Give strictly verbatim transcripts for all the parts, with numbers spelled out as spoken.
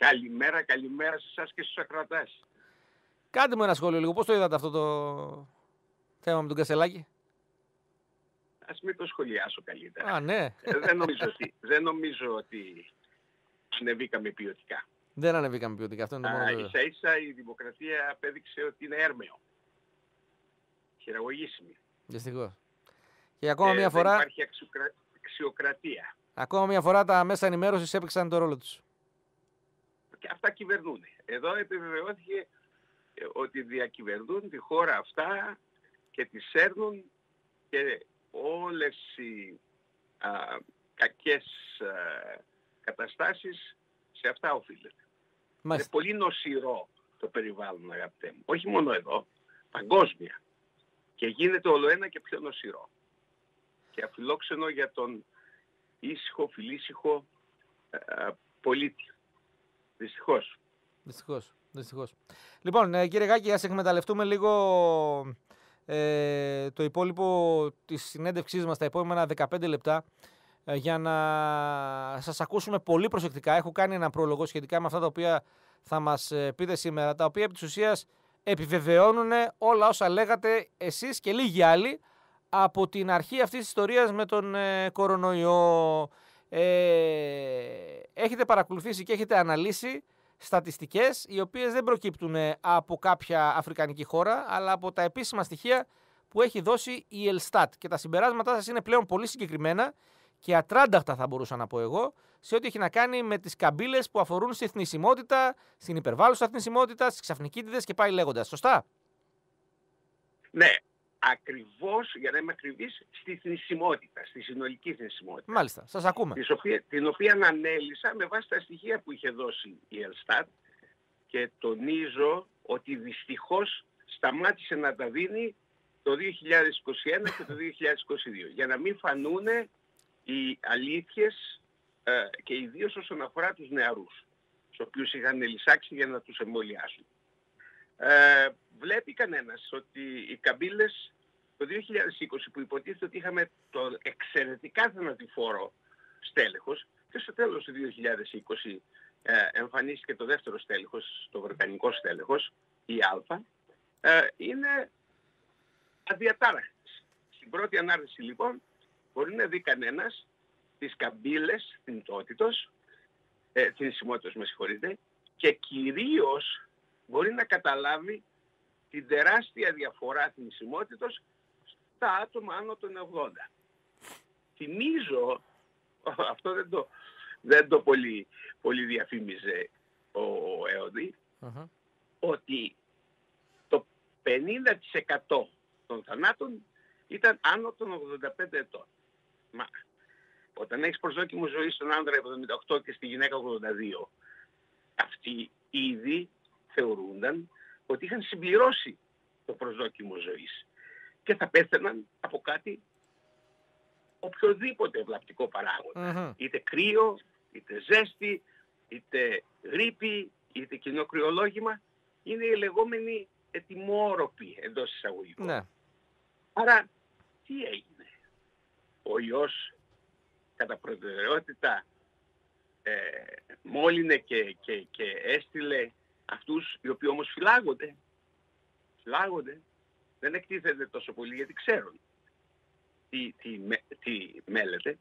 Καλημέρα, καλημέρα σε εσάς και στους ακροατές. Κάντε μου ένα σχόλιο λίγο. Πώς το είδατε αυτό το θέμα με τον Κασελάκη? Ας μην το σχολιάσω καλύτερα. Α, ναι. Ε, δεν, νομίζω ότι, δεν νομίζω ότι ανεβήκαμε ποιοτικά. Δεν ανεβήκαμε ποιοτικά. Αυτό είναι το μόνο βέβαιο. Ίσα ίσα η δημοκρατία απέδειξε ότι είναι έρμεο. Χειραγωγήσιμη. Δυστυχώς. Και ακόμα ε, μια φορά... Δεν υπάρχει αξιοκρα... αξιοκρατία. Ακόμα μια φορά τα μέσα ενημέρωσης έπαιξαν το ρόλο τους. Και αυτά κυβερνούν. Εδώ επιβεβαιώθηκε ότι διακυβερνούν τη χώρα αυτά και τη σέρνουν και όλες οι α, κακές α, καταστάσεις σε αυτά οφείλεται. Είναι πολύ νοσηρό το περιβάλλον, αγαπητέ μου. Όχι μόνο εδώ, παγκόσμια. Και γίνεται όλο ένα και πιο νοσηρό. Και αφιλόξενο για τον ήσυχο, φιλήσυχο α, πολίτη. Δυστυχώς. Δυστυχώς. Δυστυχώς. Λοιπόν, ε, κύριε Γάκη, ας εκμεταλλευτούμε λίγο ε, το υπόλοιπο της συνέντευξής μας τα επόμενα δεκαπέντε λεπτά ε, για να σας ακούσουμε πολύ προσεκτικά. Έχω κάνει ένα πρόλογο σχετικά με αυτά τα οποία θα μας ε, πείτε σήμερα, τα οποία επί της ουσίας επιβεβαιώνουν όλα όσα λέγατε εσείς και λίγοι άλλοι από την αρχή αυτής της ιστορίας με τον ε, κορονοϊό. Ε, έχετε παρακολουθήσει και έχετε αναλύσει στατιστικές οι οποίες δεν προκύπτουν από κάποια αφρικανική χώρα, αλλά από τα επίσημα στοιχεία που έχει δώσει η Ελστάτ. Και τα συμπεράσματά σας είναι πλέον πολύ συγκεκριμένα και ατράνταχτα, θα μπορούσα να πω εγώ, σε ό,τι έχει να κάνει με τις καμπύλες που αφορούν στη θνησιμότητα, στην υπερβάλλουσα θνησιμότητα, στις ξαφνικίτιδες και πάει λέγοντας. Σωστά? Ναι. Ακριβώς, για να είμαι ακριβής, στη θνησιμότητα, στη συνολική θνησιμότητα. Μάλιστα, σας ακούμε. Την οποία, την οποία ανέλησα με βάση τα στοιχεία που είχε δώσει η Ελστάτ και τονίζω ότι δυστυχώς σταμάτησε να τα δίνει το δύο χιλιάδες είκοσι ένα και το δύο χιλιάδες είκοσι δύο για να μην φανούν οι αλήθειες ε, και ιδίως όσον αφορά τους νεαρούς, τους οποίους είχαν λυσάξει για να τους εμβολιάσουν. Ε, βλέπει κανένας ότι οι καμπύλες το δύο χιλιάδες είκοσι, που υποτίθεται ότι είχαμε το εξαιρετικά θανατηφόρο στέλεχος, και στο τέλος του δύο χιλιάδες είκοσι ε, εμφανίστηκε το δεύτερο στέλεχος, το βρετανικό στέλεχος, η Α, ε, είναι αδιατάραχτες. Στην πρώτη ανάρτηση λοιπόν μπορεί να δει κανένας τις καμπύλες θνητότητος, ε, θνησιμότητος με συγχωρείτε, και κυρίως μπορεί να καταλάβει την τεράστια διαφορά θνησιμότητος στα άτομα άνω των εβδομήντα. Θυμίζω, αυτό δεν το, δεν το πολύ, πολύ διαφήμιζε ο Έοντι, uh-huh. ότι το πενήντα τοις εκατό των θανάτων ήταν άνω των ογδόντα πέντε ετών. Μα όταν έχεις προσδόκιμο ζωή στον άντρα εβδομήντα οκτώ και στη γυναίκα ογδόντα δύο, αυτοί ήδη θεωρούνταν ότι είχαν συμπληρώσει το προσδόκιμο ζωής και θα πέθαιναν από κάτι, οποιοδήποτε ευλαπτικό παράγοντα. Mm-hmm. Είτε κρύο, είτε ζέστη, είτε γρίπη, είτε κοινό κρυολόγημα. Είναι οι λεγόμενοι ετοιμόρροποι εντός εισαγωγικών. Ναι. Άρα, τι έγινε? Ο ιός κατά προτεραιότητα ε, μόλυνε και, και, και έστειλε αυτούς οι οποίοι όμως φυλάγονται. Φυλάγονται. Δεν εκτίθεται τόσο πολύ γιατί ξέρουν τι, τι, τι μέλεται.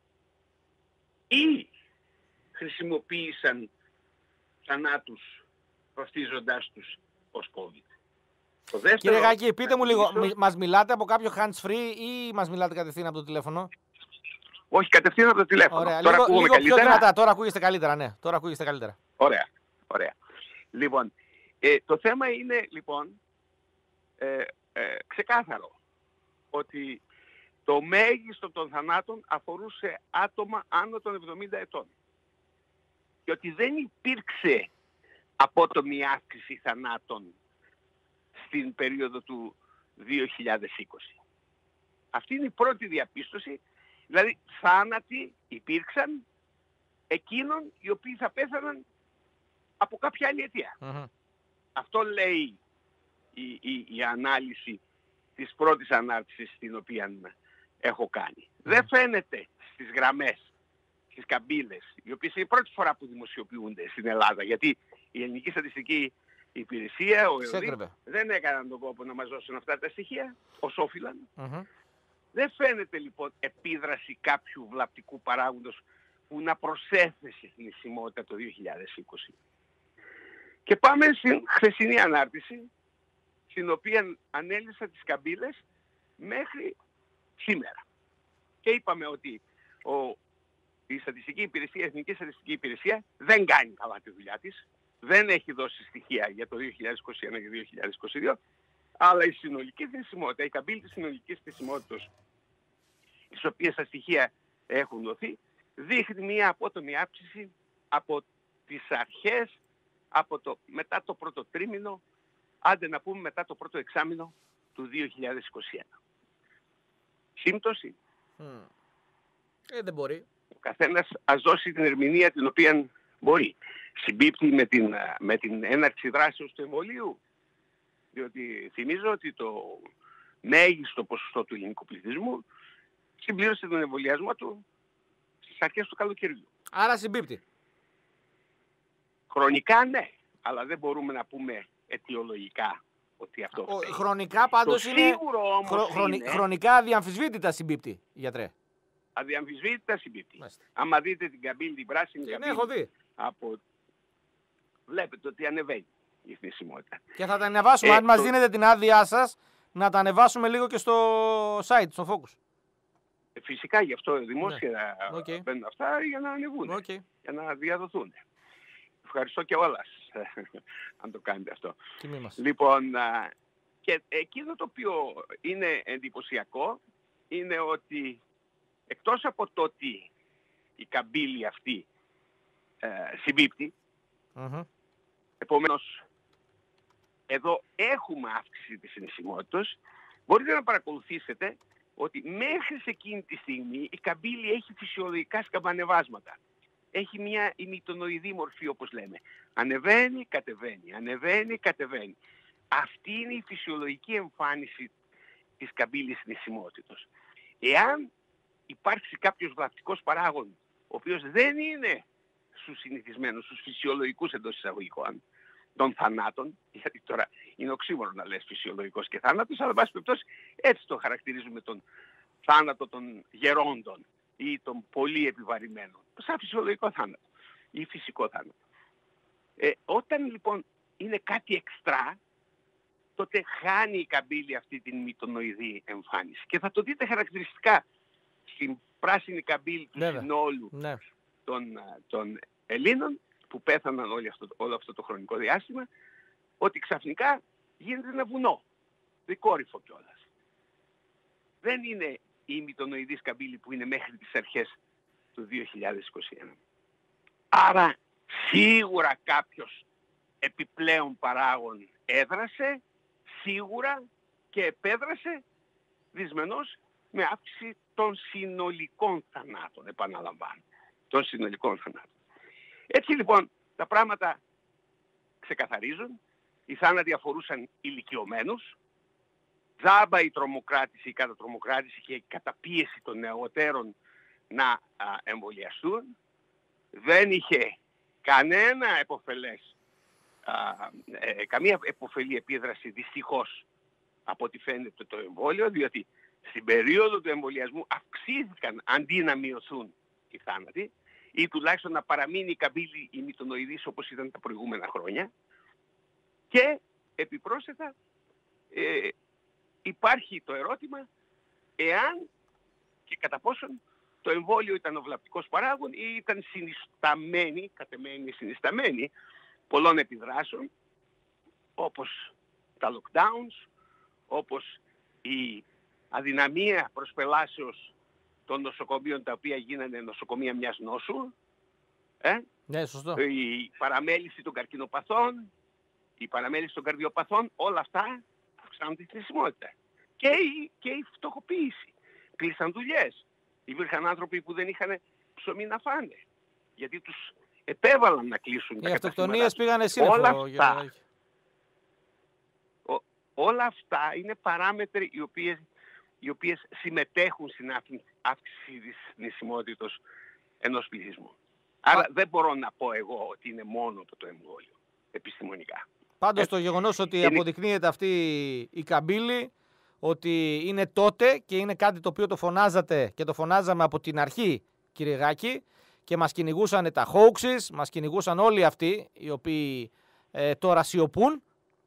Ή χρησιμοποίησαν θανάτους βαφτίζοντάς τους ως COVID. Το δεύτερο, κύριε Γάκη, πείτε μου λίγο, μι, μας μιλάτε από κάποιο hands-free ή μας μιλάτε κατευθείαν από το τηλέφωνο? Όχι, κατευθείαν από το τηλέφωνο. Ωραία. Τώρα λίγο, λίγο καλύτερα. Πιο δυνατά. Τώρα ακούγεστε καλύτερα, ναι. Τώρα ακούγεστε καλύτερα. Ωραία, ωραία. Λοιπόν, ε, το θέμα είναι λοιπόν ε, ε, ξεκάθαρο ότι το μέγιστο των θανάτων αφορούσε άτομα άνω των εβδομήντα ετών και ότι δεν υπήρξε απότομη αύξηση θανάτων στην περίοδο του δύο χιλιάδες είκοσι. Αυτή είναι η πρώτη διαπίστωση, δηλαδή θάνατοι υπήρξαν εκείνων οι οποίοι θα πέθαναν από κάποια άλλη αιτία. Mm-hmm. Αυτό λέει η, η, η ανάλυση της πρώτης ανάρτησης την οποία έχω κάνει. Mm. Δεν φαίνεται στις γραμμές στις καμπύλες, οι οποίες είναι η πρώτη φορά που δημοσιοποιούνται στην Ελλάδα, γιατί η Ελληνική Στατιστική Υπηρεσία, ο ΕΟΔΗ, δεν έκαναν τον κόπο να μας δώσουν αυτά τα στοιχεία, ως όφυλαν. Mm-hmm. Δεν φαίνεται λοιπόν επίδραση κάποιου βλαπτικού παράγοντος που να προσέθεσε στην θνησιμότητα το δύο χιλιάδες είκοσι. Και πάμε στην χθεσινή ανάρτηση, στην οποία ανέλησα τις καμπύλες μέχρι σήμερα. Και είπαμε ότι ο, η Στατιστική Υπηρεσία, η Εθνική Στατιστική Υπηρεσία δεν κάνει καλά τη δουλειά της, δεν έχει δώσει στοιχεία για το δύο χιλιάδες είκοσι ένα και δύο χιλιάδες είκοσι δύο, αλλά η συνολική θνησιμότητα, η καμπύλη της συνολικής θνησιμότητας, τις οποίες τα στοιχεία έχουν δοθεί, δείχνει μια απότομη αύξηση από τις αρχές, από το, μετά το πρώτο τρίμηνο, άντε να πούμε μετά το πρώτο εξάμηνο του δύο χιλιάδες είκοσι ένα. Σύμπτωση. Mm. Ε, δεν μπορεί. Ο καθένας ας δώσει την ερμηνεία την οποία μπορεί. Συμπίπτει με την, με την έναρξη δράσεως του εμβολίου. Διότι θυμίζω ότι το μέγιστο ποσοστό του ελληνικού πληθυσμού συμπλήρωσε τον εμβολιασμό του στις αρχές του καλοκαιριού. Άρα συμπίπτει. Χρονικά ναι, αλλά δεν μπορούμε να πούμε αιτιολογικά ότι αυτό Ο, φταίει. χρονικά πάντως το είναι, σίγουρο όμως χρο, χρονι, είναι... χρονικά αδιαμφισβήτητα συμπίπτει, γιατρέ. Αδιαμφισβήτητα συμπίπτει. Μάλιστα. Άμα δείτε την καμπύλη, την πράσινη την καμπύλη, έχω δει. Από... βλέπετε ότι ανεβαίνει η θνησιμότητα. Και θα τα ανεβάσουμε, ε, αν μας το... δίνετε την άδειά σας, να τα ανεβάσουμε λίγο και στο site, στο Focus. Φυσικά γι' αυτό δημόσια ναι. okay. μπαίνουν αυτά για να ανεβούν, okay. για να διαδοθούν. Ευχαριστώ και όλας αν το κάνετε αυτό. Λοιπόν, και εκείνο το οποίο είναι εντυπωσιακό είναι ότι εκτός από το ότι η καμπύλη αυτή ε, συμπίπτει, mm-hmm. επομένως εδώ έχουμε αύξηση της θνησιμότητας, μπορείτε να παρακολουθήσετε ότι μέχρι σε εκείνη τη στιγμή η καμπύλη έχει φυσιολογικά σκαμπανεβάσματα. Έχει μια ημιτονοειδή μορφή όπως λέμε. Ανεβαίνει, κατεβαίνει, ανεβαίνει, κατεβαίνει. Αυτή είναι η φυσιολογική εμφάνιση της καμπύλης θνησιμότητος. Εάν υπάρξει κάποιος βλαπτικός παράγων, ο οποίος δεν είναι στους συνηθισμένους, στους φυσιολογικούς εντός εισαγωγικών, των θανάτων, γιατί τώρα είναι οξύμορο να λες φυσιολογικός και θάνατος, αλλά εν πάση περιπτώσει έτσι το χαρακτηρίζουμε τον θάνατο των γερόντων ή των πολύ επιβαρημένων, σαν φυσιολογικό θάνατο ή φυσικό θάνατο. Ε, όταν λοιπόν είναι κάτι εξτρά, τότε χάνει η καμπύλη αυτή την μυτονοειδή εμφάνιση. Και θα το δείτε χαρακτηριστικά στην πράσινη καμπύλη του Βέβαια. συνόλου ναι. των, των Ελλήνων, που πέθαναν όλο αυτό, όλο αυτό το χρονικό διάστημα, ότι ξαφνικά γίνεται ένα βουνό, δικόρυφο κιόλας. Δεν είναι η μυτονοειδής καμπύλη που είναι μέχρι τις αρχές του δύο χιλιάδες είκοσι ένα. Άρα σίγουρα κάποιος επιπλέον παράγων έδρασε, σίγουρα και επέδρασε δυσμενώς με αύξηση των συνολικών θανάτων, επαναλαμβάνω, των συνολικών θανάτων. Έτσι λοιπόν τα πράγματα ξεκαθαρίζουν, οι θάνατοι αφορούσαν ηλικιωμένους, τζάμπα η τρομοκράτηση, η κατατρομοκράτηση και η καταπίεση των νεωτέρων να α, εμβολιαστούν, δεν είχε κανένα επωφελές, α, ε, καμία επωφελή επίδραση δυστυχώς από ό,τι φαίνεται το εμβόλιο, διότι στην περίοδο του εμβολιασμού αυξήθηκαν αντί να μειωθούν οι θάνατοι, ή τουλάχιστον να παραμείνει η καμπύλη η μυτονοειδής όπως ήταν τα προηγούμενα χρόνια. Και επιπρόσθετα ε, υπάρχει το ερώτημα εάν και κατά πόσον το εμβόλιο ήταν ο βλαπτικός παράγων ή ήταν συνισταμένη, κατεμένη συνισταμένη πολλών επιδράσεων, όπως τα lockdowns, όπως η αδυναμία προσπελάσεως των νοσοκομείων τα οποία γίνανε νοσοκομεία μιας νόσου, ε? ναι, σωστό. Η παραμέληση των καρκινοπαθών, η παραμέληση των καρδιοπαθών, όλα αυτά αυξάνουν τη θνησιμότητα. Και η, και η φτωχοποίηση. Κλείσαν δουλειές. Υπήρχαν άνθρωποι που δεν είχαν ψωμί να φάνε, γιατί τους επέβαλαν να κλείσουν οι τα καταστήματά. Οι αυτοκτονίες πήγανε σύννεφο. Όλα αυτά, ο, όλα αυτά είναι παράμετροι οι οποίες, οι οποίες συμμετέχουν στην αύξηση της θνησιμότητας ενός πληθυσμού. Άρα Α. δεν μπορώ να πω εγώ ότι είναι μόνο από το εμβόλιο, επιστημονικά. Πάντως το γεγονός ότι είναι... αποδεικνύεται αυτή η καμπύλη, ότι είναι τότε και είναι κάτι το οποίο το φωνάζατε και το φωνάζαμε από την αρχή, κύριε Γάκη, και μας κυνηγούσαν τα hoaxes, μας κυνηγούσαν όλοι αυτοί οι οποίοι ε, τώρα σιωπούν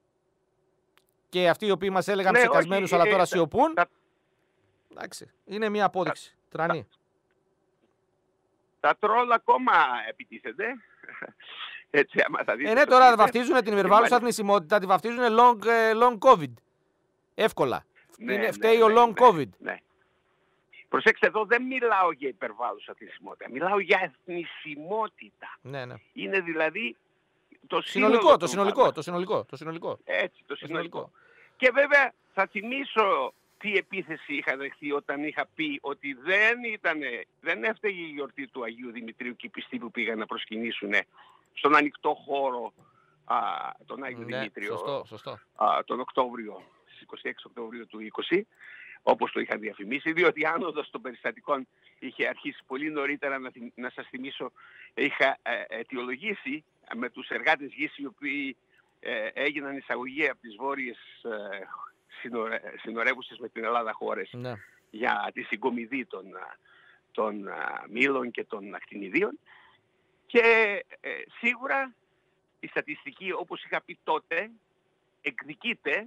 και αυτοί οι οποίοι μας έλεγαν ναι, ψεκασμένους όχι, αλλά ε, τώρα ε, σιωπούν. Τα... Εντάξει, είναι μια απόδειξη. Τα... Τρανή. Τα, τα τρόλ ακόμα επιτίθενται. Έτσι, άμα θα δείτε ε, ναι, τώρα Twitter, βαφτίζουν την υπερβάλλουσα θνησιμότητα, τη βαφτίζουν long, long COVID. Εύκολα. Ναι, είναι, ναι, φταίει ναι, ο long ναι, COVID. Ναι. Προσέξτε, εδώ δεν μιλάω για υπερβάλλουσα θνησιμότητα. Μιλάω για εθνισμότητα. Ναι, ναι. Είναι δηλαδή το συνολικό, το συνολικό, το συνολικό, το συνολικό. Έτσι, το το συνολικό. συνολικό. Και βέβαια θα θυμίσω τι επίθεση είχα δεχθεί όταν είχα πει ότι δεν ήτανε, δεν έφταιγε η γιορτή του Αγίου Δημητρίου και οι πιστοί που πήγαν να προσκυνήσουν στον ανοιχτό χώρο α, τον Άγιο ναι, Δημήτριο σωστό, σωστό. Α, τον Οκτώβριο, στις είκοσι έξι Οκτωβρίου του είκοσι, όπως το είχα διαφημίσει, διότι η άνοδος των περιστατικών είχε αρχίσει πολύ νωρίτερα. Να, να σας θυμίσω, είχα ε, αιτιολογήσει με τους εργάτες γης οι οποίοι ε, έγιναν εισαγωγή από τις βόρειες ε, συνορε, συνορεύουσες με την Ελλάδα χώρες, ναι, για τη συγκομιδή των, των μήλων και των ακτινιδίων. Και ε, σίγουρα η στατιστική, όπως είχα πει τότε, εκδικείται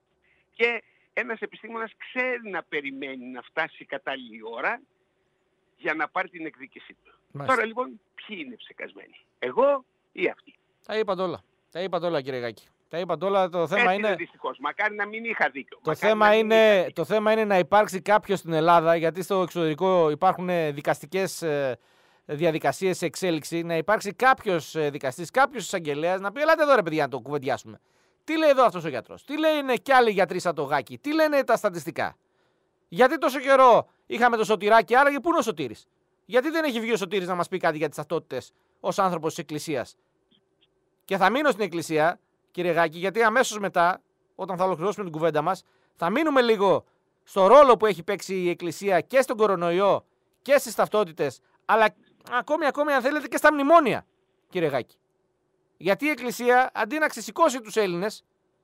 και ένας επιστήμονας ξέρει να περιμένει να φτάσει η κατάλληλη ώρα για να πάρει την εκδίκησή του. Μάλιστα. Τώρα λοιπόν ποιοι είναι ψεκασμένοι, εγώ ή αυτοί? Τα είπατε όλα. Τα είπατε όλα, κύριε Γάκη. Τα είπατε όλα. Το θέμα Έτσι είναι... είναι δυστυχώς. Μακάρι να μην είχα δίκιο. Το θέμα, είναι... το θέμα είναι να υπάρξει κάποιος στην Ελλάδα, γιατί στο εξωτερικό υπάρχουν δικαστικές διαδικασίες σε εξέλιξη, να υπάρξει κάποιος δικαστής, κάποιος εισαγγελέας να πει: ελάτε εδώ ρε παιδιά να το κουβεντιάσουμε. Τι λέει εδώ αυτός ο γιατρός, τι λένε κι άλλοι γιατροί σαν το Γάκη, τι λένε τα στατιστικά. Γιατί τόσο καιρό είχαμε το Σωτηράκι, άραγε πού είναι ο Σωτήρης? Γιατί δεν έχει βγει ο Σωτήρης να μας πει κάτι για τις ταυτότητες ως άνθρωπος της Εκκλησίας? Και θα μείνω στην Εκκλησία, κύριε Γάκη, γιατί αμέσως μετά, όταν θα ολοκληρώσουμε την κουβέντα μας, θα μείνουμε λίγο στο ρόλο που έχει παίξει η Εκκλησία και στον κορονοϊό και στις ταυτότητες, αλλά ακόμη, ακόμη αν θέλετε και στα μνημόνια, κύριε Γάκη. Γιατί η Εκκλησία, αντί να ξεσηκώσει τους Έλληνες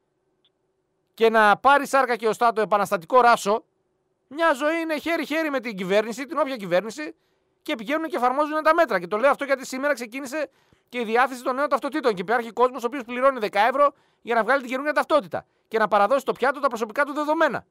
και να πάρει σάρκα και οστά το επαναστατικό ράσο, μια ζωή είναι χέρι-χέρι με την κυβέρνηση, την όποια κυβέρνηση, και πηγαίνουν και εφαρμόζουν τα μέτρα. Και το λέω αυτό γιατί σήμερα ξεκίνησε και η διάθεση των νέων ταυτοτήτων. Και υπάρχει κόσμος ο οποίος πληρώνει δέκα ευρώ για να βγάλει την καινούργια ταυτότητα και να παραδώσει στο πιάτο τα προσωπικά του δεδομένα.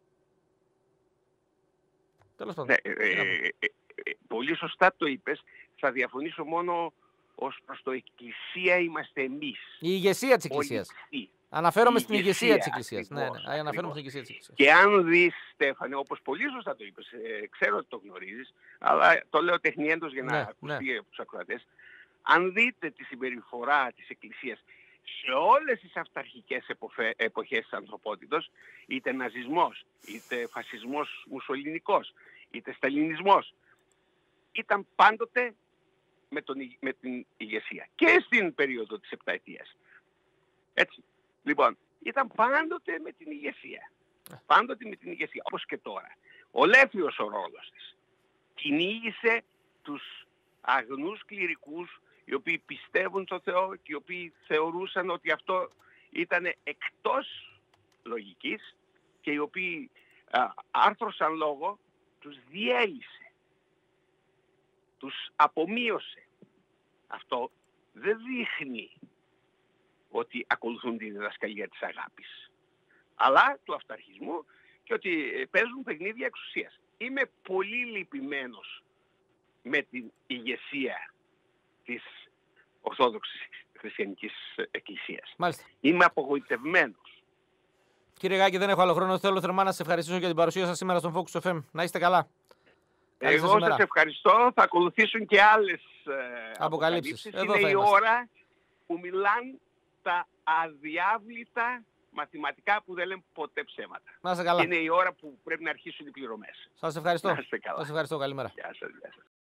Τέλος πάντων. Ναι, ε, ε, ε, ε, πολύ σωστά το είπες. Θα διαφωνήσω μόνο ως προς το Εκκλησία είμαστε εμείς. Η ηγεσία της Εκκλησίας. Αναφέρομαι στην ηγεσία της Εκκλησίας. Ναι, ναι, αναφέρομαι στην ηγεσία της Εκκλησίας. Και αν δεις, Στέφανε, όπως πολύ σωστά το είπες, ε, ξέρω ότι το γνωρίζεις, αλλά το λέω τεχνιέντος για να ναι, ακουστεί ναι. από τους ακροατές. Αν δείτε τη συμπεριφορά της Εκκλησίας σε όλες τις αυταρχικές εποφέ, εποχές της ανθρωπότητος, είτε ναζισμός, είτε φασισμός μουσολινικός, είτε σταλινισμός, ήταν πάντοτε με, τον, με την ηγεσία. Και στην περίοδο της επταετίας. Έτσι. Λοιπόν, ήταν πάντοτε με την ηγεσία. Πάντοτε με την ηγεσία, όπως και τώρα. Ολέθριος ο ρόλος της. Κυνήγησε τους αγνούς κληρικούς, οι οποίοι πιστεύουν στο Θεό και οι οποίοι θεωρούσαν ότι αυτό ήταν εκτός λογικής και οι οποίοι α, άρθρωσαν λόγο, τους διέλυσε. Τους απομείωσε. Αυτό δεν δείχνει ότι ακολουθούν τη διδασκαλία της αγάπης, αλλά του αυταρχισμού και ότι παίζουν παιχνίδια εξουσίας. Είμαι πολύ λυπημένος με την ηγεσία της Ορθόδοξης Χριστιανικής Εκκλησίας. Μάλιστα. Είμαι απογοητευμένος. Κύριε Γάκη, δεν έχω άλλο χρόνο. Θέλω θερμά να σας ευχαριστήσω για την παρουσία σας σήμερα στον Focus εφ εμ. Να είστε καλά. Εγώ σας ευχαριστώ. Θα ακολουθήσουν και άλλες ε, αποκαλύψεις. Είναι η ώρα που μιλάνε τα αδιάβλητα μαθηματικά που δεν λένε ποτέ ψέματα. Να είστε καλά. Είναι η ώρα που πρέπει να αρχίσουν οι πληρωμές. Σας ευχαριστώ. Να είστε καλά. Σας ευχαριστώ. Καλημέρα. Γεια σας, γεια σας.